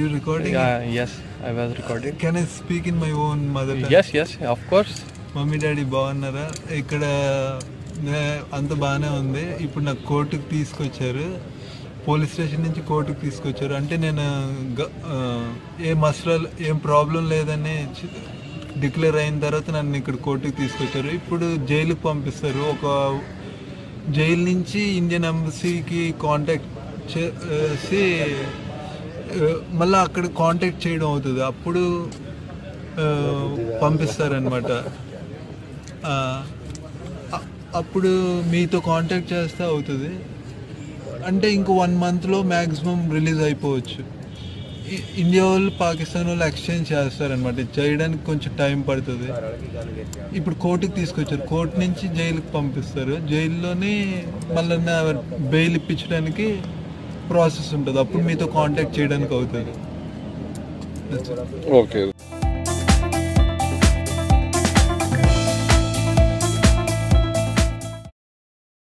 you recording? Yes, I was recording. Can I speak in my own mother tongue? Yes, of course. Mummy daddy బాగున్నారా? ఇక్కడ అంత బాగానే ఉంది. ఇప్పుడు నాకు కోర్టుకు తీసుకొచ్చారు, పోలీస్ స్టేషన్ నుంచి కోర్టుకు తీసుకొచ్చారు. అంటే నేను ఏం ప్రాబ్లం లేదని డిక్లేర్ అయిన తర్వాత నన్ను ఇక్కడ కోర్టుకు తీసుకొచ్చారు. ఇప్పుడు జైలుకి పంపిస్తారు. ఒక జైలు నుంచి ఇండియన్ ఎంబసీకి కాంటాక్ట్ చేసి మళ్ళీ అక్కడ కాంటాక్ట్ చేయడం అవుతుంది. అప్పుడు పంపిస్తారనమాట. అప్పుడు మీతో కాంటాక్ట్ చేస్తే అవుతుంది. అంటే ఇంకో 1 monthలో మ్యాక్సిమం రిలీజ్ అయిపోవచ్చు. ఇండియా వాళ్ళు పాకిస్తాన్ వాళ్ళు ఎక్స్చేంజ్ చేస్తారనమాట. చేయడానికి కొంచెం టైం పడుతుంది. ఇప్పుడు కోర్టుకి తీసుకొచ్చారు, కోర్టు నుంచి జైలుకి పంపిస్తారు. జైల్లోనే మళ్ళీ బెయిల్ ఇప్పించడానికి ప్రాసెస్ ఉంటుంది. అప్పుడు మీతో కాంటాక్ట్ చేయడానికి అవుతుంది. ఓకే.